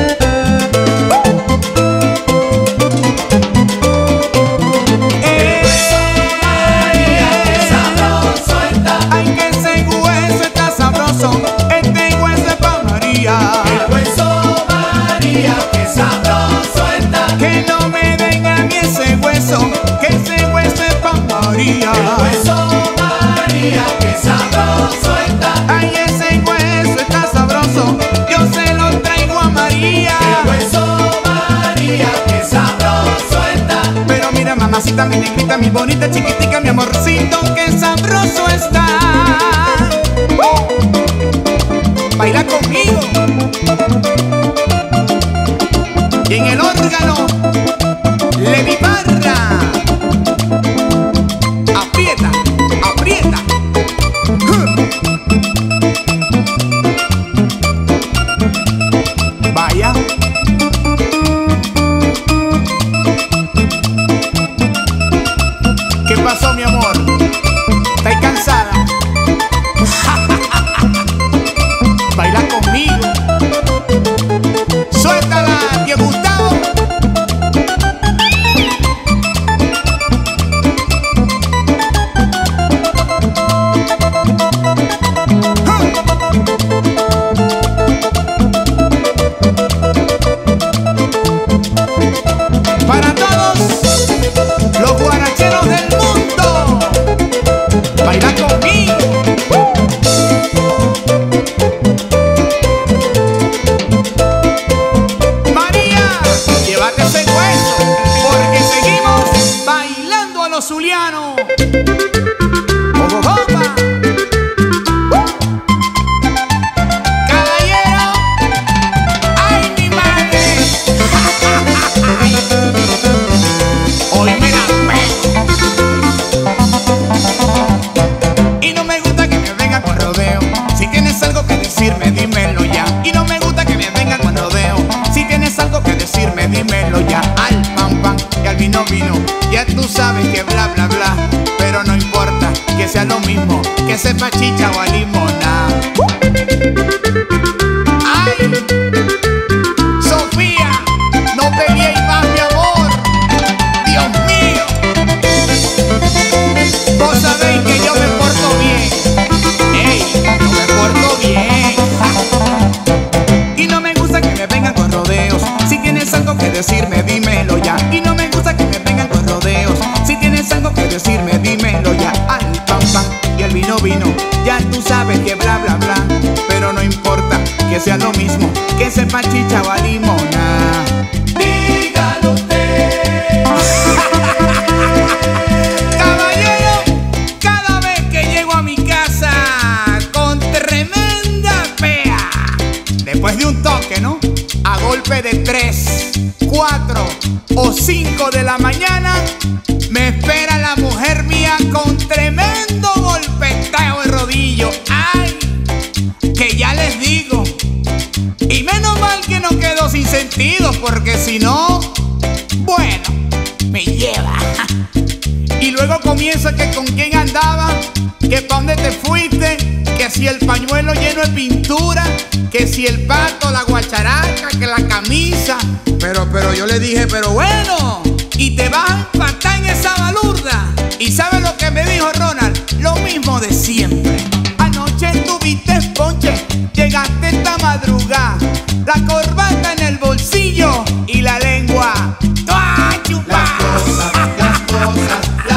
Este hueso es pa' María. El hueso María, que sabroso está. Que no me den a mí ese hueso, que ese hueso es pa' María. El hueso María, que sabroso está. Ay, ese hueso está sabroso, yo se lo traigo a María. El hueso María, que sabroso está. Pero mira, mamacita, mi negrita, mi bonita, chiquitica, mi amorcito, que sabroso está. ¡Uh! Baila conmigo. Y en el órgano, Levi Barra. Aprieta, aprieta. Vaya. ¿Qué pasó, mi amor? ¿Estás cansada? Baila conmigo. Suéltala, tío Gustavo. Para todos los guaracheros del mundo, baila conmigo. Llévate ese hueso, porque seguimos bailando a los zulianos. ¡Ojojopa! ¡Caballero! ¡Ay, mi madre! Hoy me la pego. Y no me gusta que me venga con rodeo. Si tienes algo que decirme, dímelo ya. Y no me gusta que me venga con rodeo. Si tienes algo que decirme, dímelo ya. Al pan pan y al vino vino. Ya tú sabes que bla bla bla. Pero no importa que sea lo mismo, que sepa chicha o a limona. ¡Ay! Sofía, no peleéis más, mi amor. Dios mío. Vos sabéis que yo me porto bien. ¡Ey! Yo me porto bien. Y no me gusta que me vengan con rodeos. Si tienes algo que decirme, dímelo ya. Y no me gusta que me vengan con rodeos. Si tienes algo que decirme, dímelo ya. Al pan pan y el vino vino. Ya tú sabes que bla bla bla. Pero no importa que sea lo mismo, que sepa chicha o a limona. Dígalo usted. Caballero, cada vez que llego a mi casa con tremenda pea, después de un toque, ¿no? A golpe de tres, cuatro o cinco de la mañana, me espera la mujer mía con tremendo golpeteo de rodillo. ¡Ay! Que ya les digo. Y menos mal que no quedó sin sentido, porque si no, bueno, me lleva. Y luego comienza que con quién andaba, que pa' dónde te fuiste, que si el pañuelo lleno de pintura, que si el pato, la guacharaca, que la camisa. Pero, pero yo le dije, pero bueno, y te vas a empatar en esa balurda. ¿Y sabes lo que me dijo Ronald? Lo mismo de siempre. Anoche tuviste ponche, llegaste esta madrugada, la corbata en el bolsillo y la lengua. ¡Toa, chupa! Las cosas, las cosas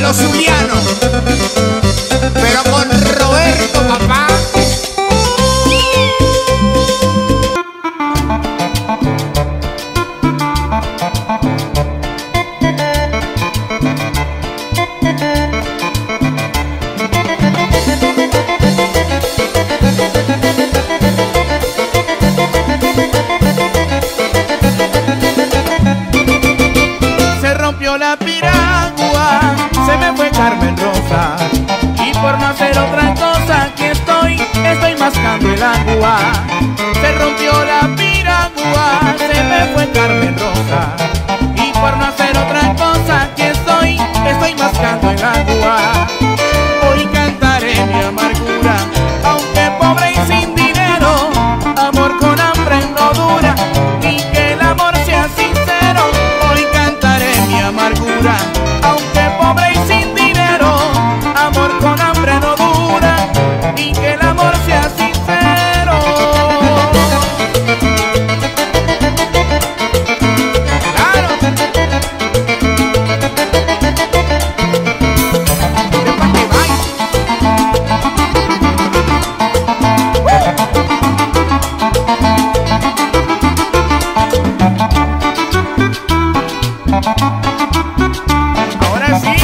los zulianos, pero con Roberto, papá. La piragua, se me fue Carmen Rosa, y por no hacer otra cosa que estoy, estoy mascando el agua. Se rompió la piragua, se me fue Carmen Rosa, y por no hacer otra cosa que estoy, estoy mascando el agua. Hoy cantaré mi amargura, aunque pobre y sin dinero, amor con hambre no dura, ni que el amor sea sincero. Hoy cantaré mi amargura, aunque pobre y sin dinero, amor con hambre no dura, ni que el amor sea sincero. Claro. Sepa que vaya. Ahora sí.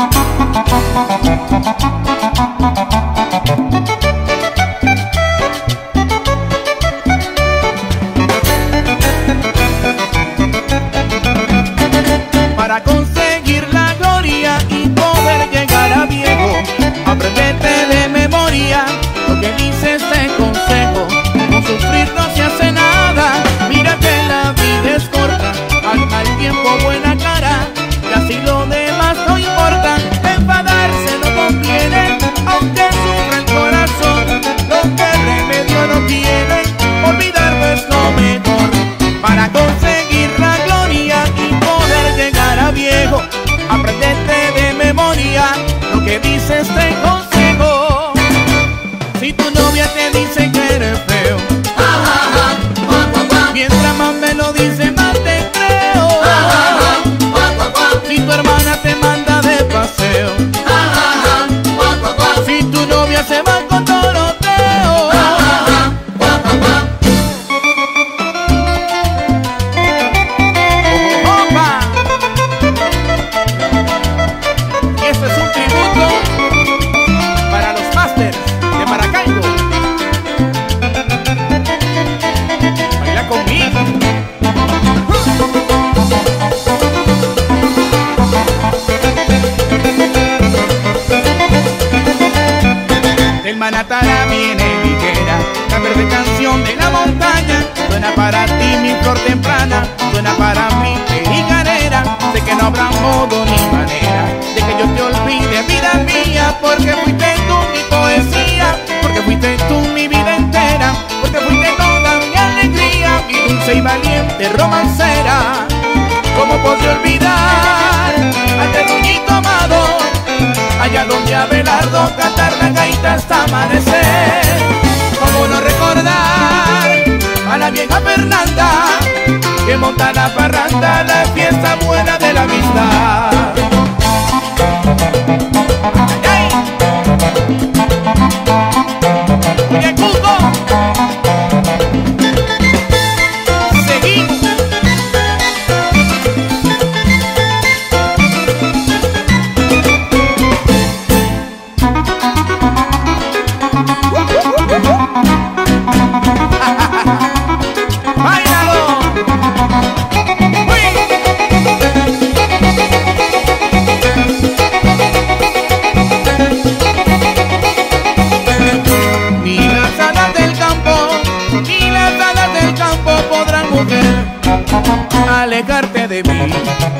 Para conseguir la gloria y poder llegar a viejo, aprendete de memoria lo que dice este consejo. Con sufrir no se hace nada, mira que la vida es corta, al tiempo buena cara, y así lo demás no importa. Enfadarse no conviene, aunque sufra el corazón, lo que remedio no tiene, olvidarlo es lo mejor. Para conseguir la gloria y poder llegar a viejo, aprendete de memoria lo que dice este consejo. Si tu novia te dice que eres feo, mientras más me lo dice más te creo. Si tu hermana te manda de paseo, si tu novia se va con toroteo, ¡opa! Y este es un tributo para los masters de Maracaibo. Baila conmigo. Del Manatara viene ligera, la verde canción de la montaña. Suena para ti mi flor temprana, suena para mí periganera. Sé que no habrá modo ni manera de que yo te olvide, vida mía, porque fuiste tú mi poesía, porque fuiste tú mi vida entera, porque fuiste toda mi alegría, mi dulce y valiente romancera. ¿Cómo podré olvidar al terruñito amado, allá donde Abelardo cantar la gaita hasta amanecer? ¿Cómo no recordar a la vieja Fernanda que monta la parranda, la fiesta buena de la amistad? ¡Ay, ay! ¡Oye, Cuco! Seguimos. ¡Báilalo! Ni las hadas del campo, ni las hadas del campo podrán, mujer, alejarte de mí,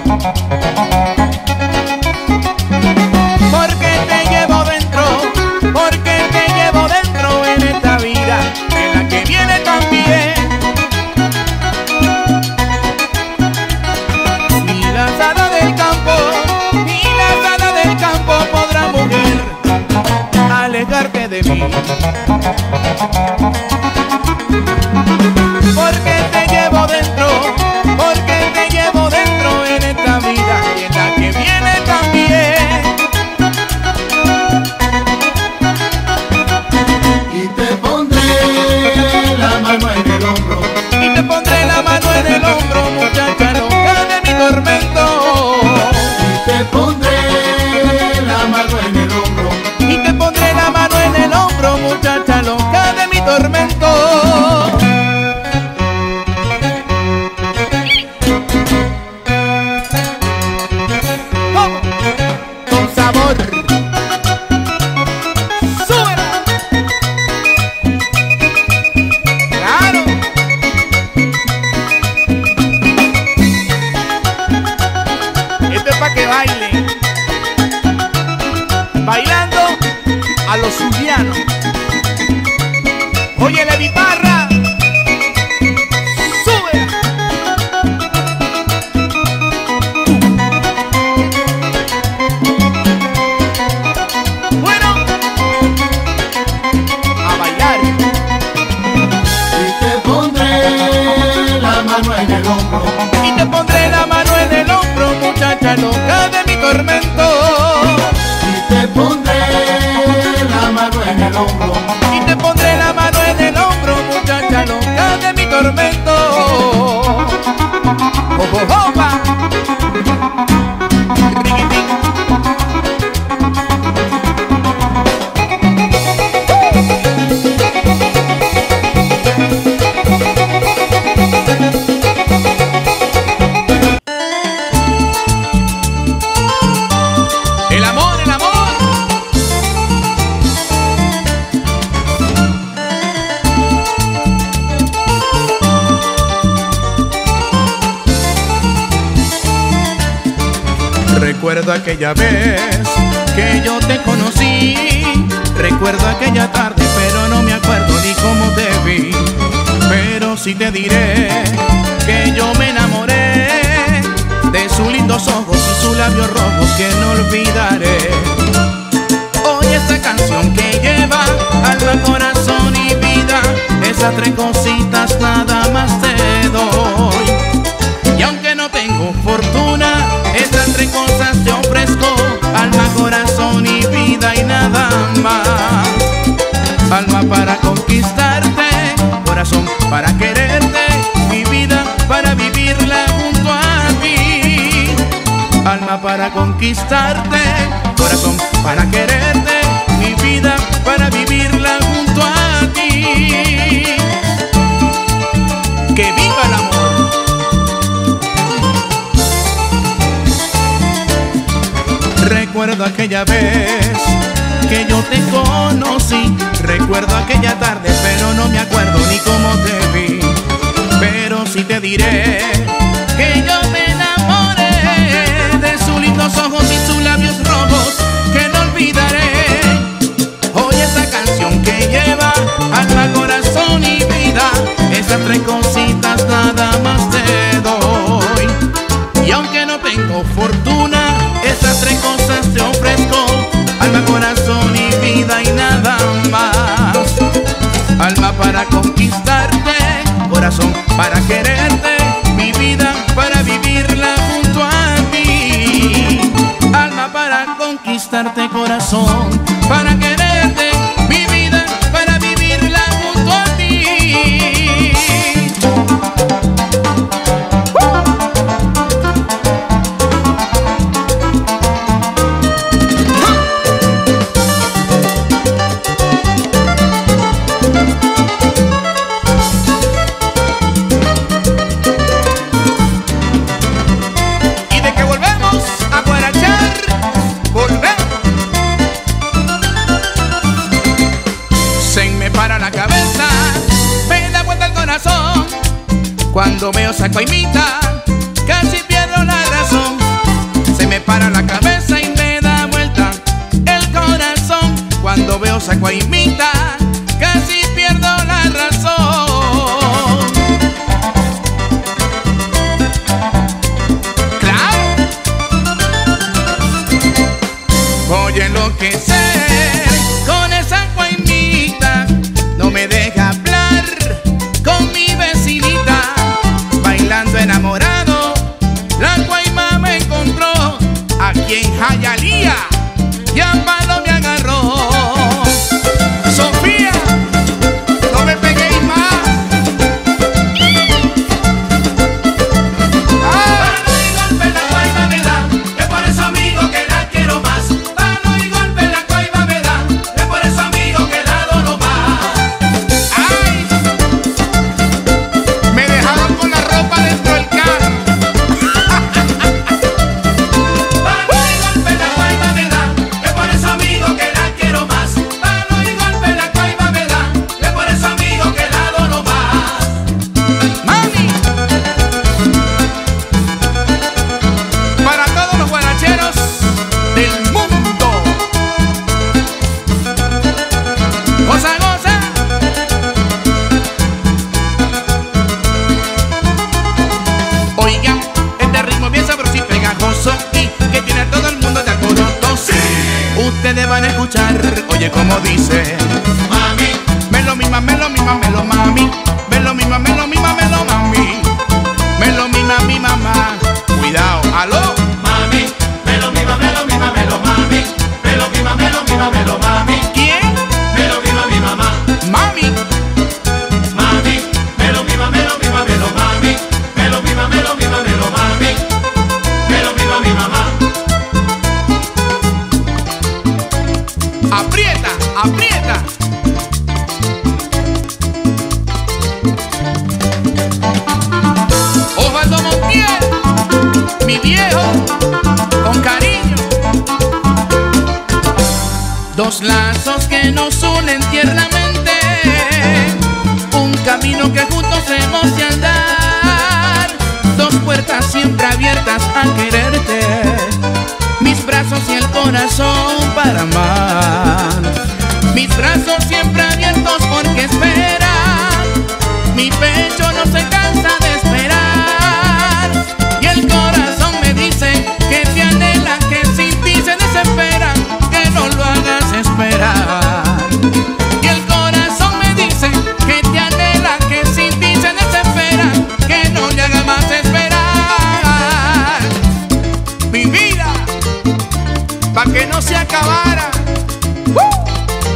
porque te llevo dentro, porque te llevo dentro en esta vida, en la que viene también. Ni las hadas del campo, ni las hadas del campo podrán, mujer, alejarte de mí, porque te llevo dentro, porque te llevo dentro en esta vida, y en la que viene también. el hombro, muchacha loca de mi tormento. Y te pondré la mano en el hombro. Y te pondré la mano en el hombro, muchacha loca de mi tormento. ¿Cómo? Con sabor. ¡Súbela! ¡Claro! Esto es para que baile. Bailando a los zulianos. Oye la guitarra. Sube. Bueno, a bailar. Y te pondré la mano en el hombro. Y te pondré la mano en el hombro, muchacha loca de mi tormento. Y te pondré la mano en el hombro. Y te pondré la mano en el hombro, muchacha loca de mi tormento. ¡Oh, oh, oh, va! Riquitín. El amor, el amor. Recuerdo aquella vez que yo te conocí. Recuerdo aquella tarde, pero no me acuerdo ni cómo te vi. Pero sí te diré que yo me enamoré de sus lindos ojos y sus labios rojos que no olvidaré. Oye esta canción que lleva alma, corazón y vida. Esas tres cositas nada más te doy. Y aunque no tengo fortuna, estas tres cosas te ofrezco: alma, corazón y vida y nada más. Alma para conquistarte, corazón para quererte, mi vida para vivirla junto a ti. Alma para conquistarte, corazón para quererte, mi vida para vivirla junto a ti. ¡Que viva el amor! Recuerdo aquella vez que yo te conocí. Recuerdo aquella tarde, pero no me acuerdo ni cómo te vi. Pero sí te diré que yo me enamoré de sus lindos ojos y sus labios rojos que no olvidaré. Oye esa canción que lleva alma, corazón y vida. Esas tres cositas nada más te doy. Y aunque no tengo fortuna, esas tres cosas te ofrezco: alma, corazón y vida y nada más. Alma para conquistarte, corazón para quererte, mi vida para vivirla junto a ti. Alma para conquistarte, corazón para quererte, mi vida para vivirla junto a ti. Y de que volvemos a guarachar, volvemos. Se me para la cabeza, me da vuelta el corazón. Cuando veo esa coimita, casi pierdo la razón. Se me para la cabeza y me da vuelta el corazón. Cuando veo esa coimita, casi pierdo la razón. ¡Claro! Voy a enloquecer con esa coimita. No me deja hablar con mi vecinita. Bailando enamorado, la guayma me encontró aquí en Hialeah y a palo me agarró. Sofía. escuchar, oye como dice. Mami, Me lo mima, me lo mima, me lo mami. Me lo mima, me lo mima, me lo mami. Me lo mima mi mamá. Cuidado, aló. mami, me lo mima, me lo mima, me lo mami. Me lo mima, me lo mima, me lo mami. ¿Quién? Me lo mima mi mamá. Mami. Mami, me lo mima, me lo mima, me lo mami. Me lo mima, me lo mima, me lo mami. Me lo mima mi mamá. Aprieta, aprieta. Osvaldo Montiel, mi viejo, con cariño. Dos lazos que nos unen tiernamente, un camino que juntos hemos de andar, dos puertas siempre abiertas a quererte, mis brazos y el corazón para amar, mis brazos siempre abiertos porque esperan, mi pecho no se cansa de esperar, y el corazón me dice que te anhela, que sin ti se desespera, que no lo hagas esperar, y el corazón me dice que te anhela, que sin ti se desespera, que no le haga más esperar, mi vida, pa' que no se acabara. ¡Uh!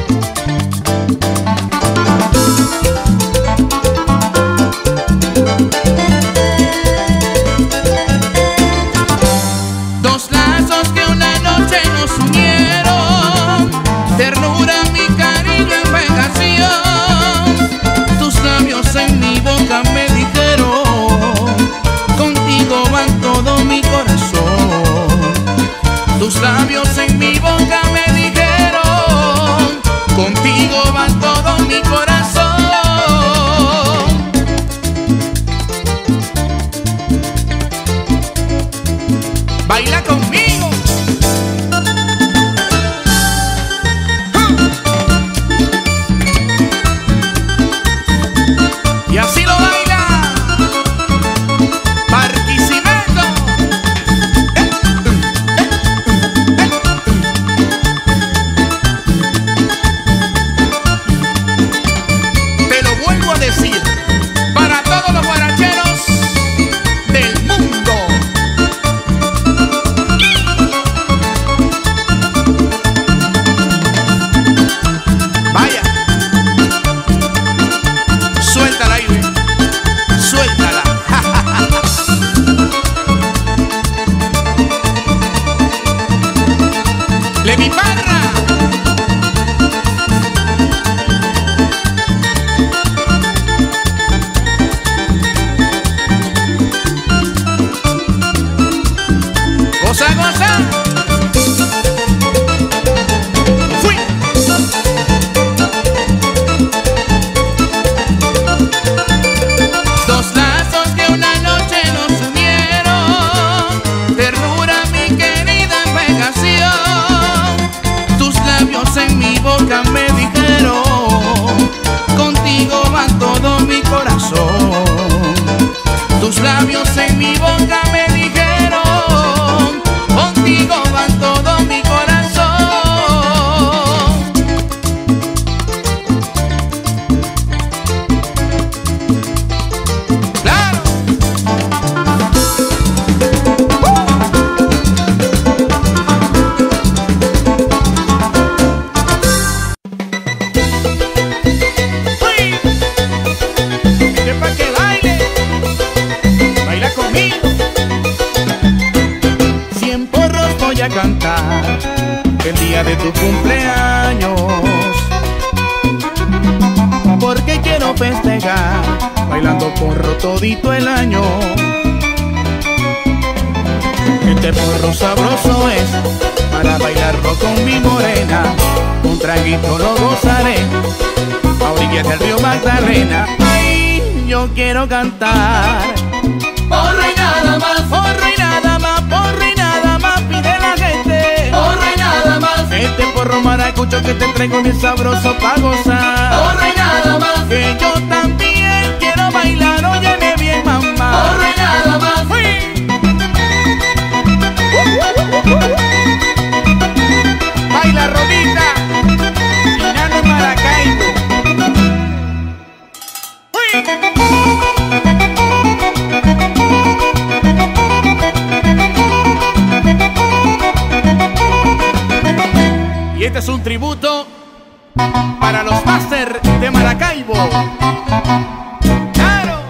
Dos lazos que una noche nos unieron, ternura, mi cariño en vengación, tus labios en mi boca me dijeron, contigo va todo mi corazón, tus labios en mi boca me dijeron, contigo va todo mi corazón. Baila conmigo. Y así lo baila Barquisimeto. Te lo vuelvo a decir, para todos los guaracheros del mundo. Vaya, suéltala, aire, suéltala. Levi Parra. Goza, goza. Fui. Dos lazos que una noche nos unieron, ternura, mi querida navegación, tus labios en mi boca me dijeron, contigo va todo mi corazón, tus labios en mi boca me dijeron, contigo va todo mi corazón. ¡Claro! ¡Uy! ¡Que pa' que baile! ¡Baila conmigo! Cien porros voy a cantar el día de tu cumpleaños, porque quiero festejar bailando porro todito el año. Este porro sabroso es para bailarlo con mi morena, un traguito lo gozaré a orillas del río Magdalena. Ay, yo quiero cantar Porro y nada más, porro y nada más, porro y nada más pide la gente. porro y nada más, Este porro maracucho que te traigo bien sabroso pa' gozar. porro y nada más, Que yo también quiero bailar, óyeme bien mamá. porro y nada más. Uy. Baila Rodita. este es un tributo para los máster de Maracaibo. ¡Claro!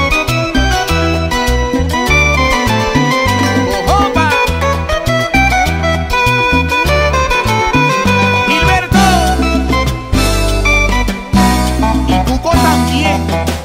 ¡Ojopa! Gilberto y Cuco también.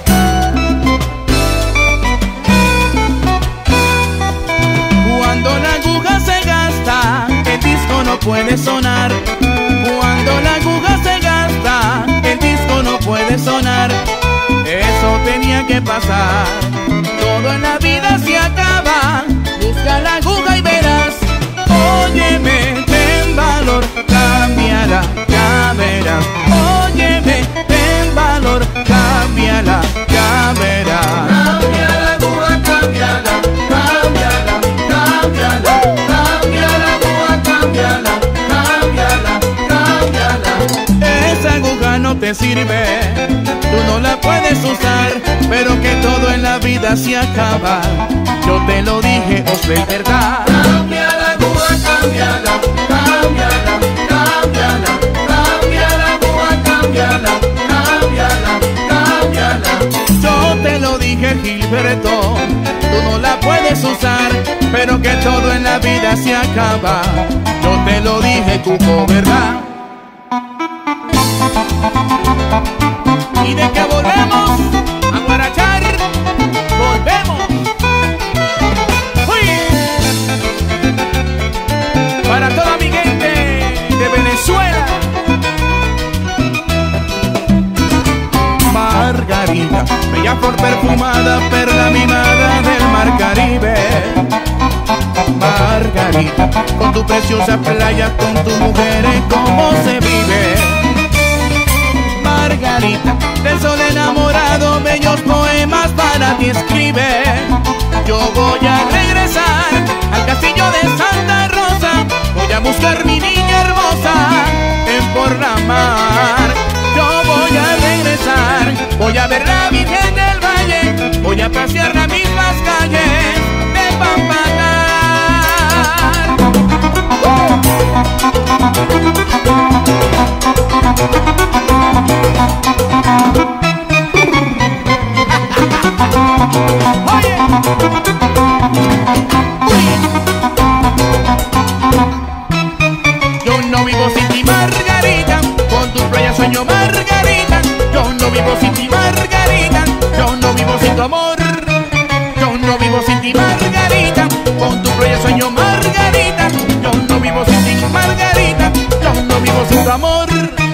Cuando la aguja se gasta, el disco no puede sonar. Cuando la aguja se gasta, el disco no puede sonar. Eso tenía que pasar. Todo en la vida se acaba. Busca la aguja y verás. Óyeme, ten valor, cámbiala, ya verás. Óyeme, ten valor, cámbiala, ya verás. Cambia la aguja, cámbiala, cámbiala, cámbiala, cambia la aguja, cámbiala, cámbiala, cámbiala. Esa aguja no te sirve, tú no la puedes usar, pero que todo en la vida se acaba. Yo te lo dije, os es verdad. Cambia la aguja, cámbiala, cámbiala, cámbiala, cambia la aguja, cámbiala, cámbiala, cámbiala. Yo te lo dije, Gilberto, tú no la puedes usar, pero que todo en la vida se acaba. Yo te lo dije, Cuco, ¿verdad? Y de que volvemos a guarachar, volvemos. ¡Uy! Para toda mi gente de Venezuela. Margarita, bella por perfumada, perla mimada del mar Caribe. Margarita, con tu preciosa playa, con tu mujer, ¿cómo se vive? Margarita, del sol enamorado, bellos poemas para ti escribe. Yo voy a regresar al castillo de Santa Rosa, voy a buscar mi niña hermosa en por la mar. Yo voy a regresar, voy a ver la Virgen del Valle, voy a pasear las mismas calles de Pampacar. Oye. Uy. Yo no vivo sin ti, Margarita, con tu playa sueño, Margarita. Yo no vivo sin ti, Margarita, yo no vivo sin tu amor. Yo no vivo sin ti, Margarita, con tu playa sueño, Margarita. Yo no vivo sin ti, Margarita, yo no vivo sin tu amor.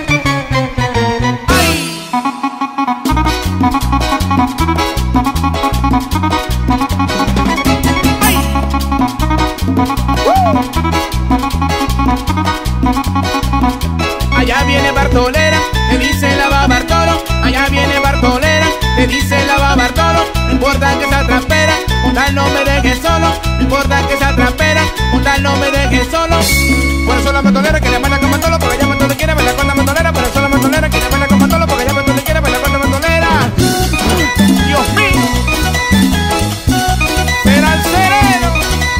¡Ay! ¡Ay! ¡Uh! Allá viene Bartolera, le dice la va Bartolo. Allá viene Bartolera, le dice la va Bartolo. No importa que sea trampera, con tal no me dejes solo. No importa que sea trampera, con tal no me dejes solo. Por eso la Bartolera que le manda con Bartolo, porque ya Bartolo quiere bailar con la Bartolera. Por eso la Bartolera que le manda con Bartolo, porque ya Bartolo quiere bailar con la Bartolera. Dios mío, será el sereno.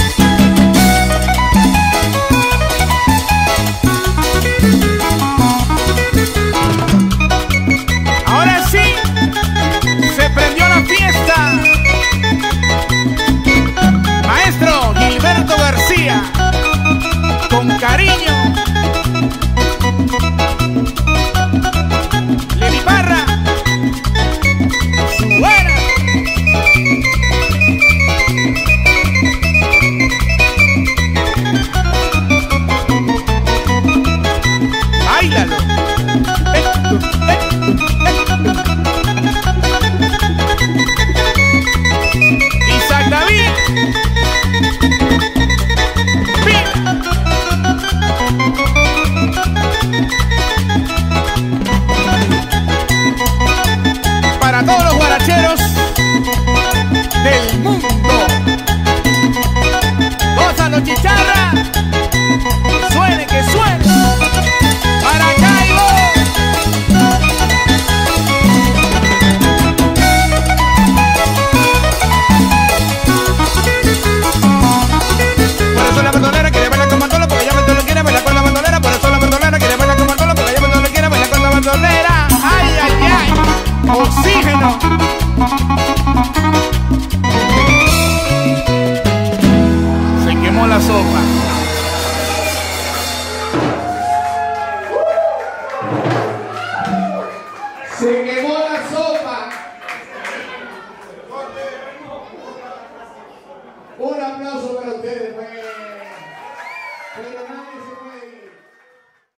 Ahora sí, se prendió la fiesta. Maestro Gilberto García, con cariño. Lenny Parra, buena. Báilalo. Eh, eh, eh. Isaac David. Bien. Para todos los guaracheros del mundo, gózalo, chicharra, suene que suene. Maracaibo. Por eso la bandolera quiere bailar con bandolo, porque ya bandolo quiere bailar con la bandolera. Por eso la bandolera quiere sopa. Se quemó la sopa. Un aplauso para ustedes, pues. Pero nadie se puede.